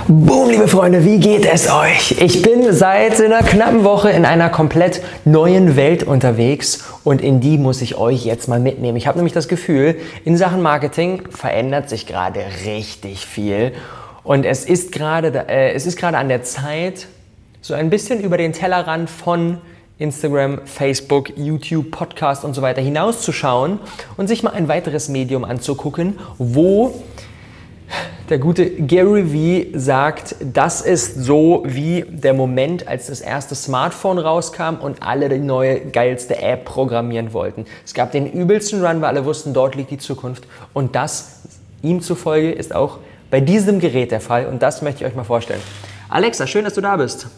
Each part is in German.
Boom, liebe Freunde, wie geht es euch? Ich bin seit einer knappen Woche in einer komplett neuen Welt unterwegs und in die muss ich euch jetzt mal mitnehmen. Ich habe nämlich das Gefühl, in Sachen Marketing verändert sich gerade richtig viel und es ist gerade an der Zeit, so ein bisschen über den Tellerrand von Instagram, Facebook, YouTube, Podcast und so weiter hinauszuschauen und sich mal ein weiteres Medium anzugucken, wo der gute Gary Vee sagt, das ist so wie der Moment, als das erste Smartphone rauskam und alle die neue, geilste App programmieren wollten. Es gab den übelsten Run, weil alle wussten, dort liegt die Zukunft. Und das, ihm zufolge, ist auch bei diesem Gerät der Fall. Und das möchte ich euch mal vorstellen. Alexa, schön, dass du da bist.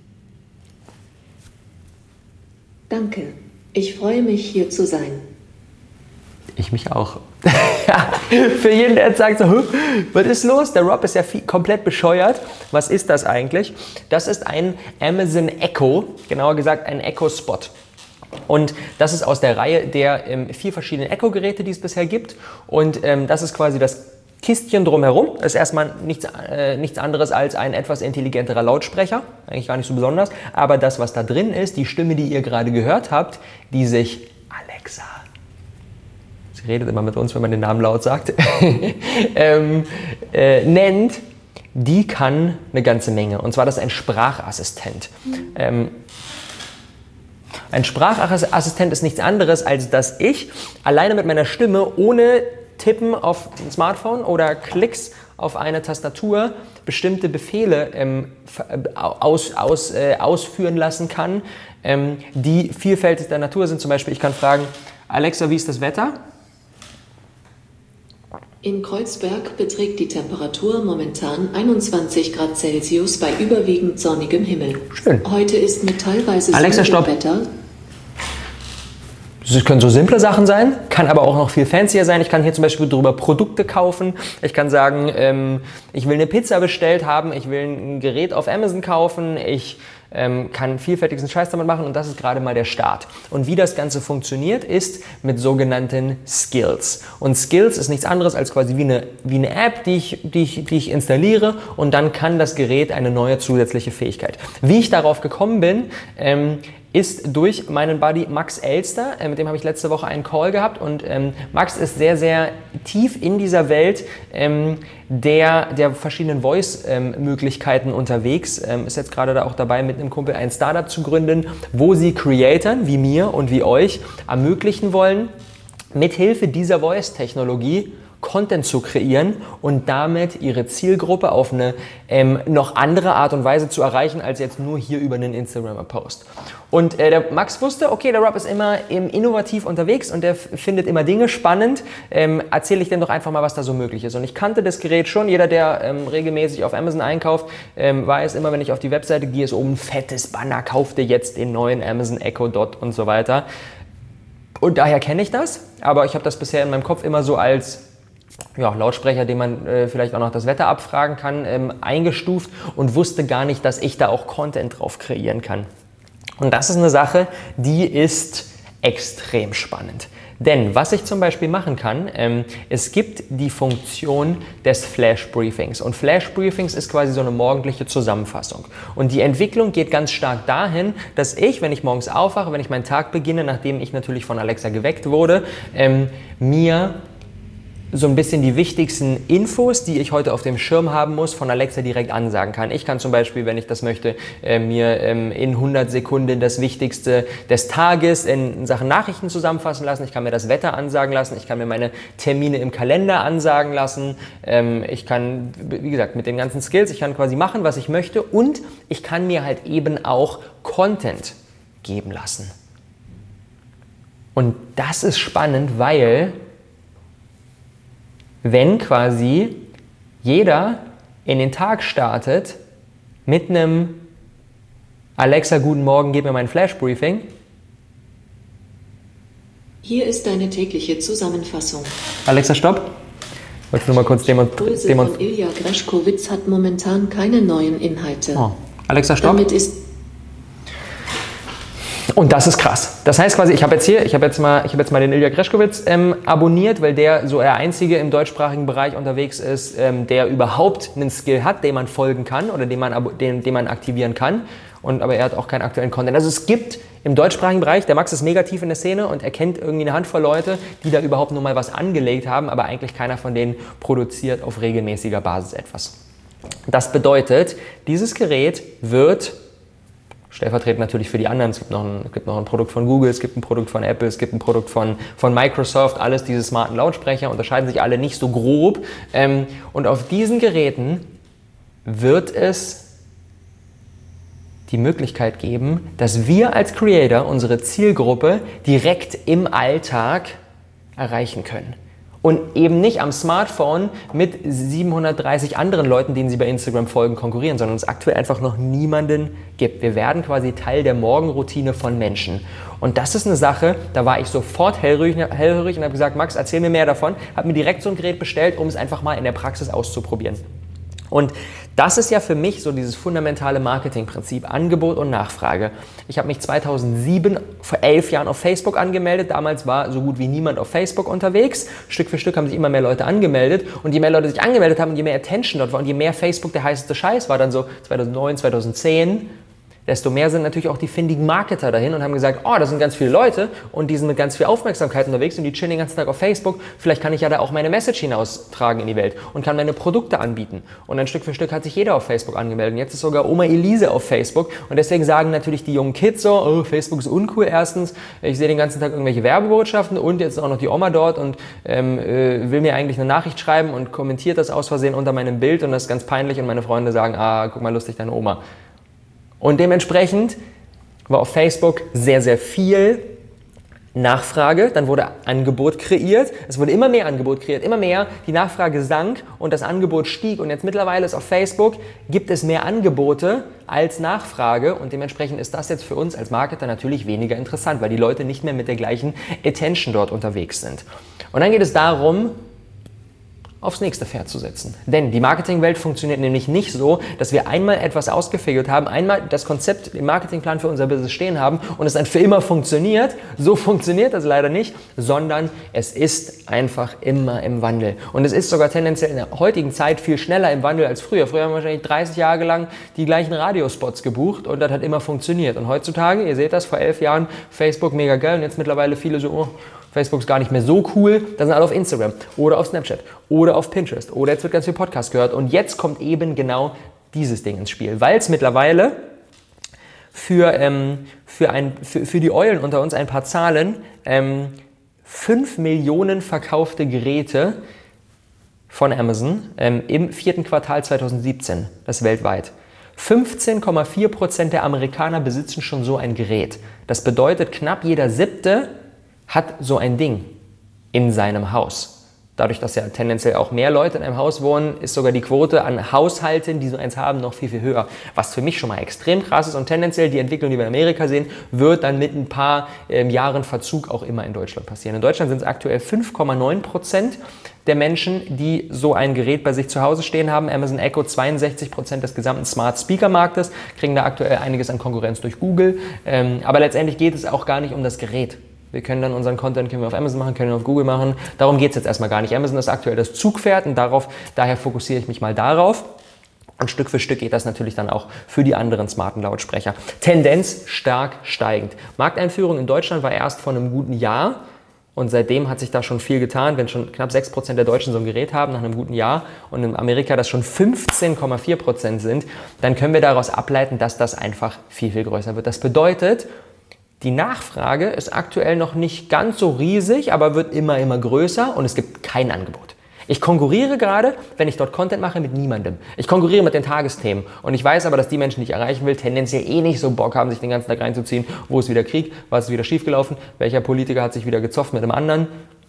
Danke. Ich freue mich, hier zu sein. Ich mich auch. Für jeden, der jetzt sagt, so, was ist los? Der Rob ist ja komplett bescheuert. Was ist das eigentlich? Das ist ein Amazon Echo, genauer gesagt ein Echo Spot. Und das ist aus der Reihe der 4 verschiedenen Echo-Geräte, die es bisher gibt. Und das ist quasi das Kistchen drumherum. Das ist erstmal nichts anderes als ein etwas intelligenterer Lautsprecher. Eigentlich gar nicht so besonders. Aber das, was da drin ist, die Stimme, die ihr gerade gehört habt, die sich Alexa, sie redet immer mit uns, wenn man den Namen laut sagt, nennt, die kann eine ganze Menge. Und zwar das ist ein Sprachassistent. Ein Sprachassistent ist nichts anderes, als dass ich alleine mit meiner Stimme ohne Tippen auf ein Smartphone oder Klicks auf eine Tastatur bestimmte Befehle ausführen lassen kann, die vielfältig der Natur sind. Zum Beispiel, ich kann fragen, Alexa, wie ist das Wetter? In Kreuzberg beträgt die Temperatur momentan 21 Grad Celsius bei überwiegend sonnigem Himmel. Schön. Heute ist mit teilweise Alexa, sonnigem stopp. Wetter. Das können so simple Sachen sein, kann aber auch noch viel fancier sein. Ich kann hier zum Beispiel drüber Produkte kaufen. Ich kann sagen, ich will eine Pizza bestellt haben, ich will ein Gerät auf Amazon kaufen, ich kann vielfältigen Scheiß damit machen und das ist gerade mal der Start. Und wie das Ganze funktioniert, ist mit sogenannten Skills. Und Skills ist nichts anderes als quasi wie eine App, die ich installiere und dann kann das Gerät eine neue zusätzliche Fähigkeit. Wie ich darauf gekommen bin, ist durch meinen Buddy Max Elster, mit dem habe ich letzte Woche einen Call gehabt und Max ist sehr, sehr tief in dieser Welt der verschiedenen Voice-Möglichkeiten unterwegs, ist jetzt gerade da auch dabei, mit einem Kumpel ein Startup zu gründen, wo sie Creatoren wie mir und wie euch ermöglichen wollen, mithilfe dieser Voice-Technologie Content zu kreieren und damit ihre Zielgruppe auf eine noch andere Art und Weise zu erreichen, als jetzt nur hier über einen Instagram-Post. Und der Max wusste, okay, der Rob ist immer innovativ unterwegs und der findet immer Dinge spannend. Erzähle ich dem doch einfach mal, was da so möglich ist. Und ich kannte das Gerät schon. Jeder, der regelmäßig auf Amazon einkauft, weiß immer, wenn ich auf die Webseite gehe, ist oben ein fettes Banner, kauft dir jetzt den neuen Amazon Echo Dot und so weiter. Und daher kenne ich das, aber ich habe das bisher in meinem Kopf immer so als Lautsprecher, den man vielleicht auch noch das Wetter abfragen kann, eingestuft und wusste gar nicht, dass ich da auch Content drauf kreieren kann. Und das ist eine Sache, die ist extrem spannend. Denn was ich zum Beispiel machen kann, es gibt die Funktion des Flash Briefings. Und Flash Briefings ist quasi so eine morgendliche Zusammenfassung. Und die Entwicklung geht ganz stark dahin, dass ich, wenn ich morgens aufwache, wenn ich meinen Tag beginne, nachdem ich natürlich von Alexa geweckt wurde, mir so ein bisschen die wichtigsten Infos, die ich heute auf dem Schirm haben muss, von Alexa direkt ansagen kann. Ich kann zum Beispiel, wenn ich das möchte, mir in 100 Sekunden das Wichtigste des Tages in Sachen Nachrichten zusammenfassen lassen. Ich kann mir das Wetter ansagen lassen. Ich kann mir meine Termine im Kalender ansagen lassen. Ich kann, wie gesagt, mit den ganzen Skills, ich kann quasi machen, was ich möchte und ich kann mir halt eben auch Content geben lassen. Und das ist spannend, weil wenn quasi jeder in den Tag startet mit einem Alexa, guten Morgen, gib mir mein Flash-Briefing. Hier ist deine tägliche Zusammenfassung. Alexa, stopp. Ich wollte nur mal kurz demonstrieren. Von Ilja Greschkowitz hat momentan keine neuen Inhalte. Oh. Alexa, stopp. Damit ist Und das ist krass. Das heißt quasi, ich habe jetzt mal den Ilya Greschkowitz abonniert, weil der so der Einzige im deutschsprachigen Bereich unterwegs ist, der überhaupt einen Skill hat, dem man folgen kann oder den man aktivieren kann. Aber er hat auch keinen aktuellen Content. Also es gibt im deutschsprachigen Bereich, der Max ist mega tief in der Szene und er kennt irgendwie eine Handvoll Leute, die da überhaupt nur mal was angelegt haben, aber eigentlich keiner von denen produziert auf regelmäßiger Basis etwas. Das bedeutet, dieses Gerät wird stellvertretend natürlich für die anderen. Es gibt noch ein Produkt von Google, es gibt ein Produkt von Apple, es gibt ein Produkt von Microsoft. Alles diese smarten Lautsprecher unterscheiden sich alle nicht so grob. Und auf diesen Geräten wird es die Möglichkeit geben, dass wir als Creator unsere Zielgruppe direkt im Alltag erreichen können. Und eben nicht am Smartphone mit 730 anderen Leuten, denen sie bei Instagram folgen, konkurrieren, sondern es aktuell einfach noch niemanden gibt. Wir werden quasi Teil der Morgenroutine von Menschen. Und das ist eine Sache, da war ich sofort hellhörig und habe gesagt, Max, erzähl mir mehr davon. Habe mir direkt so ein Gerät bestellt, um es einfach mal in der Praxis auszuprobieren. Und das ist ja für mich so dieses fundamentale Marketingprinzip, Angebot und Nachfrage. Ich habe mich 2007, vor 11 Jahren auf Facebook angemeldet. Damals war so gut wie niemand auf Facebook unterwegs. Stück für Stück haben sich immer mehr Leute angemeldet. Und je mehr Leute sich angemeldet haben und je mehr Attention dort war und je mehr Facebook der heißeste Scheiß war, dann so 2009, 2010, desto mehr sind natürlich auch die findigen Marketer dahin und haben gesagt, oh, da sind ganz viele Leute und die sind mit ganz viel Aufmerksamkeit unterwegs und die chillen den ganzen Tag auf Facebook. Vielleicht kann ich ja da auch meine Message hinaustragen in die Welt und kann meine Produkte anbieten. Und dann Stück für Stück hat sich jeder auf Facebook angemeldet. Und jetzt ist sogar Oma Elise auf Facebook. Und deswegen sagen natürlich die jungen Kids so, oh, Facebook ist uncool erstens. Ich sehe den ganzen Tag irgendwelche Werbebotschaften und jetzt auch noch die Oma dort und will mir eigentlich eine Nachricht schreiben und kommentiert das aus Versehen unter meinem Bild und das ist ganz peinlich und meine Freunde sagen, ah, guck mal lustig, deine Oma. Und dementsprechend war auf Facebook sehr, sehr viel Nachfrage, dann wurde Angebot kreiert, es wurde immer mehr Angebot kreiert, immer mehr, die Nachfrage sank und das Angebot stieg und jetzt mittlerweile ist auf Facebook, gibt es mehr Angebote als Nachfrage und dementsprechend ist das jetzt für uns als Marketer natürlich weniger interessant, weil die Leute nicht mehr mit der gleichen Attention dort unterwegs sind. Und dann geht es darum, aufs nächste Pferd zu setzen. Denn die Marketingwelt funktioniert nämlich nicht so, dass wir einmal etwas ausgefigert haben, einmal das Konzept, den Marketingplan für unser Business stehen haben und es dann für immer funktioniert. So funktioniert das leider nicht, sondern es ist einfach immer im Wandel. Und es ist sogar tendenziell in der heutigen Zeit viel schneller im Wandel als früher. Früher haben wir wahrscheinlich 30 Jahre lang die gleichen Radiospots gebucht und das hat immer funktioniert. Und heutzutage, ihr seht das, vor 11 Jahren Facebook mega geil und jetzt mittlerweile viele so, oh, Facebook ist gar nicht mehr so cool, dann sind alle auf Instagram oder auf Snapchat oder auf Pinterest oder jetzt wird ganz viel Podcast gehört und jetzt kommt eben genau dieses Ding ins Spiel, weil es mittlerweile für die Eulen unter uns ein paar Zahlen, 5 Millionen verkaufte Geräte von Amazon im 4. Quartal 2017, das weltweit. 15,4% der Amerikaner besitzen schon so ein Gerät. Das bedeutet, knapp jeder 7. hat so ein Ding in seinem Haus. Dadurch, dass ja tendenziell auch mehr Leute in einem Haus wohnen, ist sogar die Quote an Haushalten, die so eins haben, noch viel, viel höher. Was für mich schon mal extrem krass ist und tendenziell die Entwicklung, die wir in Amerika sehen, wird dann mit ein paar Jahren Verzug auch immer in Deutschland passieren. In Deutschland sind es aktuell 5,9% der Menschen, die so ein Gerät bei sich zu Hause stehen haben. Amazon Echo 62% des gesamten Smart Speaker Marktes, kriegen da aktuell einiges an Konkurrenz durch Google. Aber letztendlich geht es auch gar nicht um das Gerät. Wir können dann unseren Content auf Amazon machen, können ihn auf Google machen. Darum geht es jetzt erstmal gar nicht. Amazon ist aktuell das Zugpferd und daher fokussiere ich mich mal darauf. Und Stück für Stück geht das natürlich dann auch für die anderen smarten Lautsprecher. Tendenz stark steigend. Markteinführung in Deutschland war erst vor einem guten Jahr und seitdem hat sich da schon viel getan. Wenn schon knapp 6% der Deutschen so ein Gerät haben nach einem guten Jahr und in Amerika das schon 15,4% sind, dann können wir daraus ableiten, dass das einfach viel, viel größer wird. Das bedeutet, die Nachfrage ist aktuell noch nicht ganz so riesig, aber wird immer, immer größer und es gibt kein Angebot. Ich konkurriere gerade, wenn ich dort Content mache, mit niemandem. Ich konkurriere mit den Tagesthemen und ich weiß aber, dass die Menschen, die ich erreichen will, tendenziell nicht so Bock haben, sich den ganzen Tag reinzuziehen, wo ist wieder Krieg, was ist wieder schiefgelaufen, welcher Politiker hat sich wieder gezofft mit dem anderen.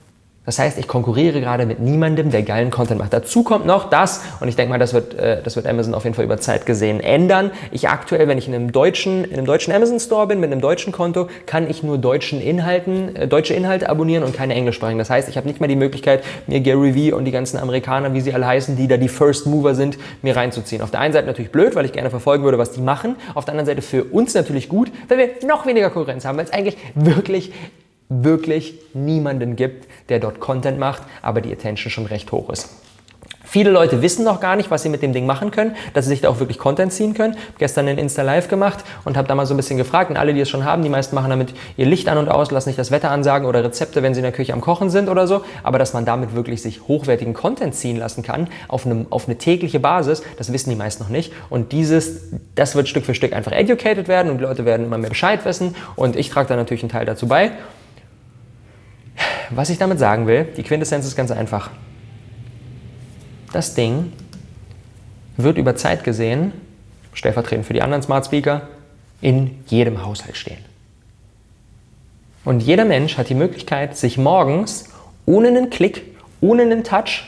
Das heißt, ich konkurriere gerade mit niemandem, der geilen Content macht. Dazu kommt noch das, und ich denke mal, das wird Amazon auf jeden Fall über Zeit gesehen ändern. Ich aktuell, wenn ich in einem deutschen Amazon Store bin, mit einem deutschen Konto, kann ich nur deutsche Inhalte abonnieren und keine englischsprachigen. Das heißt, ich habe nicht mal die Möglichkeit, mir Gary Vee und die ganzen Amerikaner, wie sie alle heißen, die da die First Mover sind, mir reinzuziehen. Auf der einen Seite natürlich blöd, weil ich gerne verfolgen würde, was die machen. Auf der anderen Seite für uns natürlich gut, weil wir noch weniger Konkurrenz haben, weil es eigentlich wirklich niemanden gibt, der dort Content macht, aber die Attention schon recht hoch ist. Viele Leute wissen noch gar nicht, was sie mit dem Ding machen können, dass sie sich da auch wirklich Content ziehen können. Ich habe gestern einen Insta-Live gemacht und habe da mal so ein bisschen gefragt, und alle, die es schon haben, die meisten machen damit ihr Licht an und aus, lassen nicht das Wetter ansagen oder Rezepte, wenn sie in der Küche am Kochen sind oder so, aber dass man damit wirklich sich hochwertigen Content ziehen lassen kann, auf eine tägliche Basis, das wissen die meisten noch nicht, und das wird Stück für Stück einfach educated werden und die Leute werden immer mehr Bescheid wissen, und ich trage da natürlich einen Teil dazu bei. Was ich damit sagen will, die Quintessenz ist ganz einfach. Das Ding wird über Zeit gesehen, stellvertretend für die anderen Smart Speaker, in jedem Haushalt stehen. Und jeder Mensch hat die Möglichkeit, sich morgens ohne einen Klick, ohne einen Touch,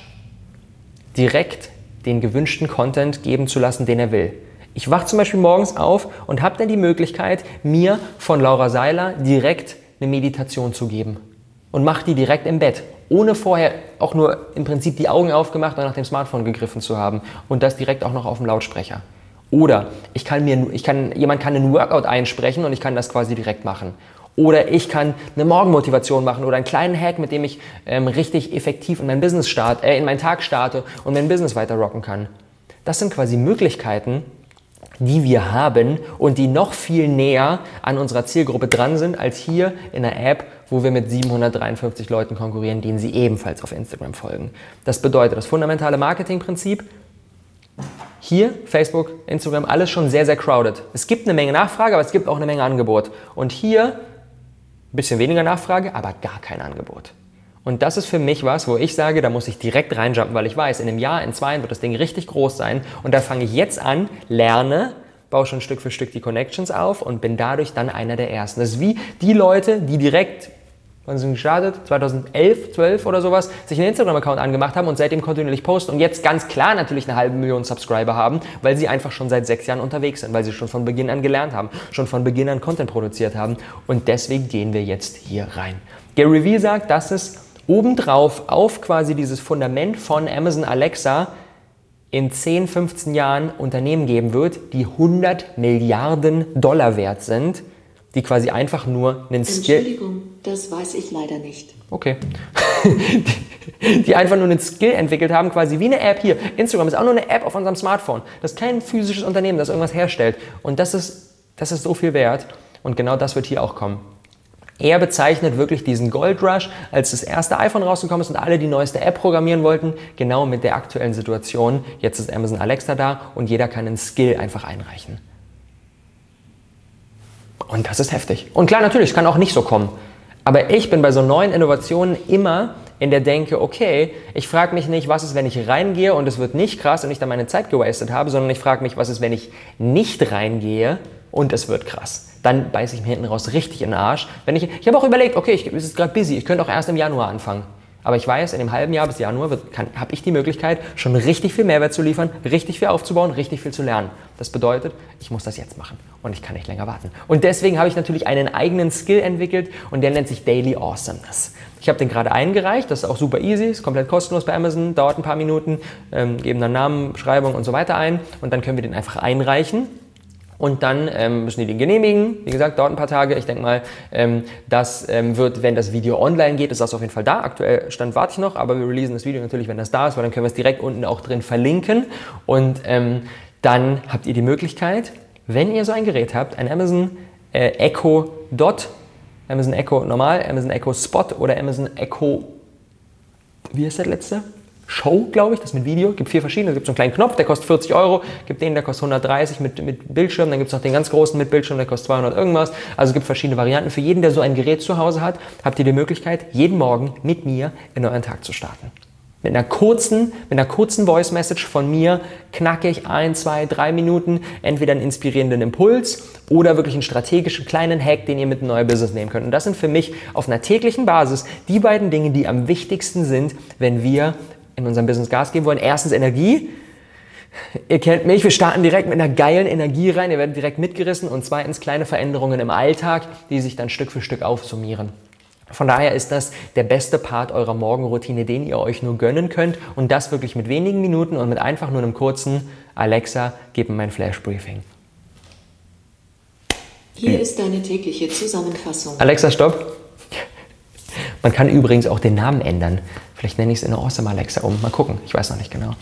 direkt den gewünschten Content geben zu lassen, den er will. Ich wache zum Beispiel morgens auf und habe dann die Möglichkeit, mir von Laura Seiler direkt eine Meditation zu geben. Und mache die direkt im Bett, ohne vorher auch nur im Prinzip die Augen aufgemacht und nach dem Smartphone gegriffen zu haben. Und das direkt auch noch auf dem Lautsprecher. Oder jemand kann einen Workout einsprechen und ich kann das quasi direkt machen. Oder ich kann eine Morgenmotivation machen oder einen kleinen Hack, mit dem ich richtig effektiv in meinen Tag starte und mein Business weiter rocken kann. Das sind quasi Möglichkeiten, die wir haben und die noch viel näher an unserer Zielgruppe dran sind, als hier in einer App, wo wir mit 753 Leuten konkurrieren, denen sie ebenfalls auf Instagram folgen. Das bedeutet, das fundamentale Marketingprinzip, hier, Facebook, Instagram, alles schon sehr, sehr crowded. Es gibt eine Menge Nachfrage, aber es gibt auch eine Menge Angebot. Und hier ein bisschen weniger Nachfrage, aber gar kein Angebot. Und das ist für mich was, wo ich sage, da muss ich direkt reinjumpen, weil ich weiß, in einem Jahr, in 2 wird das Ding richtig groß sein. Und da fange ich jetzt an, lerne, baue schon Stück für Stück die Connections auf und bin dadurch dann einer der Ersten. Das ist wie die Leute, die direkt, wann sind gestartet? 2011, 12 oder sowas, sich einen Instagram-Account angemacht haben und seitdem kontinuierlich posten und jetzt ganz klar natürlich 500.000 Subscriber haben, weil sie einfach schon seit 6 Jahren unterwegs sind, weil sie schon von Beginn an gelernt haben, schon von Beginn an Content produziert haben. Und deswegen gehen wir jetzt hier rein. Gary Vee sagt, dass es obendrauf auf quasi dieses Fundament von Amazon Alexa in 10, 15 Jahren Unternehmen geben wird, die 100 Milliarden Dollar wert sind, die quasi einfach nur einen Skill... Entschuldigung, das weiß ich leider nicht. Okay. Die einfach nur einen Skill entwickelt haben, quasi wie eine App hier. Instagram ist auch nur eine App auf unserem Smartphone. Das ist kein physisches Unternehmen, das irgendwas herstellt. Und das ist so viel wert. Und genau das wird hier auch kommen. Er bezeichnet wirklich diesen Gold Rush, als das erste iPhone rausgekommen ist und alle die neueste App programmieren wollten, genau mit der aktuellen Situation. Jetzt ist Amazon Alexa da und jeder kann einen Skill einfach einreichen. Und das ist heftig. Und klar, natürlich, es kann auch nicht so kommen. Aber ich bin bei so neuen Innovationen immer in der Denke, okay, ich frage mich nicht, was ist, wenn ich reingehe und es wird nicht krass und ich dann meine Zeit gewastet habe, sondern ich frage mich, was ist, wenn ich nicht reingehe und es wird krass. Dann beiße ich mir hinten raus richtig in den Arsch. Ich habe auch überlegt, okay, es ist gerade busy, ich könnte auch erst im Januar anfangen. Aber ich weiß, in dem halben Jahr bis Januar habe ich die Möglichkeit, schon richtig viel Mehrwert zu liefern, richtig viel aufzubauen, richtig viel zu lernen. Das bedeutet, ich muss das jetzt machen und ich kann nicht länger warten. Und deswegen habe ich natürlich einen eigenen Skill entwickelt und der nennt sich Daily Awesomeness. Ich habe den gerade eingereicht, das ist auch super easy, ist komplett kostenlos bei Amazon, dauert ein paar Minuten, geben dann Namen, Beschreibung und so weiter ein und dann können wir den einfach einreichen. Und dann müssen die den genehmigen. Wie gesagt, dauert ein paar Tage. Ich denke mal, das wird, wenn das Video online geht, ist das auf jeden Fall da. Aktuell warte ich noch, aber wir releasen das Video natürlich, wenn das da ist, weil dann können wir es direkt unten auch drin verlinken. Und dann habt ihr die Möglichkeit, wenn ihr so ein Gerät habt, ein Amazon Echo Dot, Amazon Echo Normal, Amazon Echo Spot oder Amazon Echo, wie ist das letzte? Show, glaube ich, das mit Video, gibt 4 verschiedene, es gibt so einen kleinen Knopf, der kostet 40 €, gibt den, der kostet 130 mit Bildschirm, dann gibt es noch den ganz großen mit Bildschirm, der kostet 200 irgendwas, also es gibt verschiedene Varianten. Für jeden, der so ein Gerät zu Hause hat, habt ihr die Möglichkeit, jeden Morgen mit mir in euren Tag zu starten. Mit einer kurzen Voice Message von mir knacke ich 1, 2, 3 Minuten entweder einen inspirierenden Impuls oder wirklich einen strategischen kleinen Hack, den ihr mit in euer Business nehmen könnt. Und das sind für mich auf einer täglichen Basis die beiden Dinge, die am wichtigsten sind, wenn wir in unserem Business Gas geben wollen. Erstens Energie. Ihr kennt mich, wir starten direkt mit einer geilen Energie rein, ihr werdet direkt mitgerissen. Und zweitens kleine Veränderungen im Alltag, die sich dann Stück für Stück aufsummieren. Von daher ist das der beste Part eurer Morgenroutine, den ihr euch nur gönnen könnt. Und das wirklich mit wenigen Minuten und mit einfach nur einem kurzen Alexa, gib mir mein Flash-Briefing. Hier ist deine tägliche Zusammenfassung. Alexa, stopp. Man kann übrigens auch den Namen ändern. Vielleicht nenne ich es in Awesome Alexa um. Mal gucken, ich weiß noch nicht genau.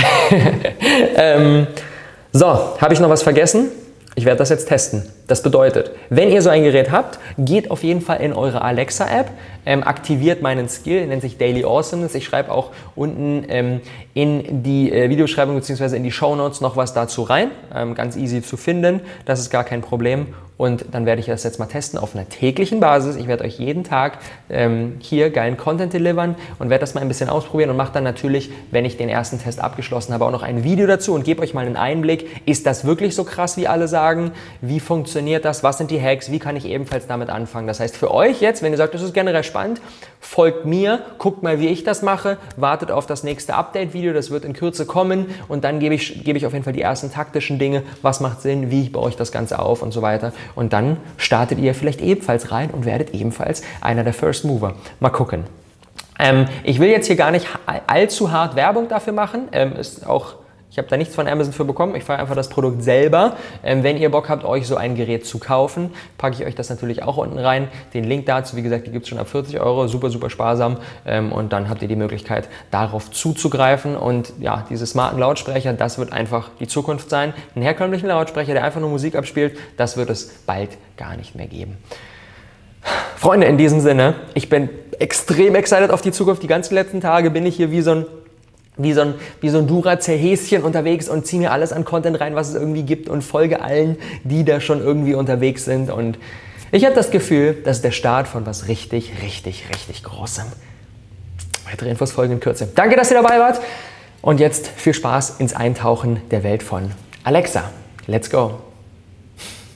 So, habe ich noch was vergessen? Ich werde das jetzt testen. Das bedeutet, wenn ihr so ein Gerät habt, geht auf jeden Fall in eure Alexa-App, aktiviert meinen Skill, nennt sich Daily Awesomeness. Ich schreibe auch unten in die Videobeschreibung bzw. in die Shownotes noch was dazu rein. Ganz easy zu finden, das ist gar kein Problem. Und dann werde ich das jetzt mal testen auf einer täglichen Basis. Ich werde euch jeden Tag hier geilen Content delivern und werde das mal ein bisschen ausprobieren und mache dann natürlich, wenn ich den ersten Test abgeschlossen habe, auch noch ein Video dazu und gebe euch mal einen Einblick. Ist das wirklich so krass, wie alle sagen? Wie funktioniert das? Was sind die Hacks? Wie kann ich ebenfalls damit anfangen? Das heißt, für euch jetzt, wenn ihr sagt, das ist generell spannend, folgt mir, guckt mal, wie ich das mache, wartet auf das nächste Update-Video, das wird in Kürze kommen und dann gebe ich auf jeden Fall die ersten taktischen Dinge, was macht Sinn, wie baue ich das Ganze auf und so weiter. Und dann startet ihr vielleicht ebenfalls rein und werdet ebenfalls einer der First Mover. Mal gucken. Ich will jetzt hier gar nicht allzu hart Werbung dafür machen. Ich habe da nichts von Amazon für bekommen. Ich fahre einfach das Produkt selber. Wenn ihr Bock habt, euch so ein Gerät zu kaufen, packe ich euch das natürlich auch unten rein. Den Link dazu, wie gesagt, die gibt es schon ab 40 €. Super, super sparsam. Und dann habt ihr die Möglichkeit, darauf zuzugreifen. Und ja, diese smarten Lautsprecher, das wird einfach die Zukunft sein. Einen herkömmlichen Lautsprecher, der einfach nur Musik abspielt, das wird es bald gar nicht mehr geben. Freunde, in diesem Sinne, ich bin extrem excited auf die Zukunft. Die ganzen letzten Tage bin ich hier wie so ein Duracell-Häschen unterwegs und ziehe mir alles an Content rein, was es irgendwie gibt und folge allen, die da schon irgendwie unterwegs sind. Und ich habe das Gefühl, das ist der Start von was richtig, richtig, richtig Großem. Weitere Infos folgen in Kürze. Danke, dass ihr dabei wart und jetzt viel Spaß ins Eintauchen der Welt von Alexa. Let's go!